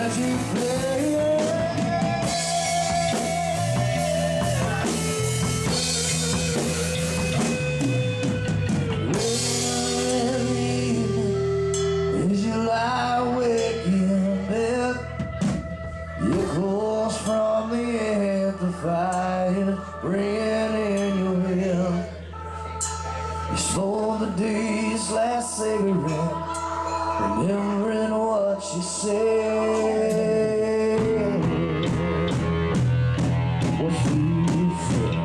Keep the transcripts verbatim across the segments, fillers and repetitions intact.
as you play it. As you lie awake in bed, your clothes from the amplifier ringing in your head. You smoke the day's last cigarette, remembering what she said. What she said.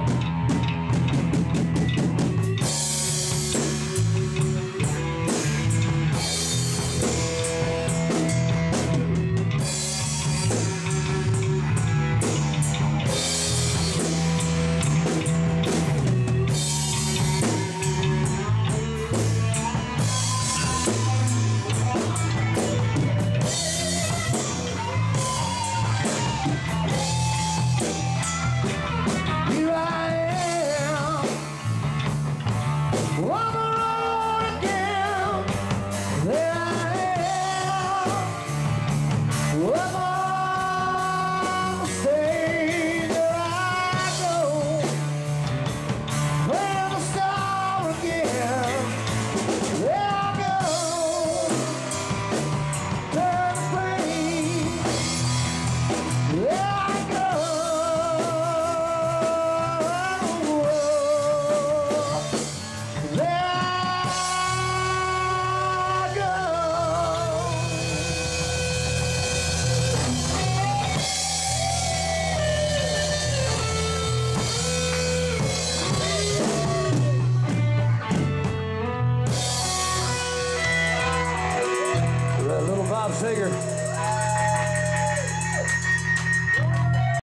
Bob Seger.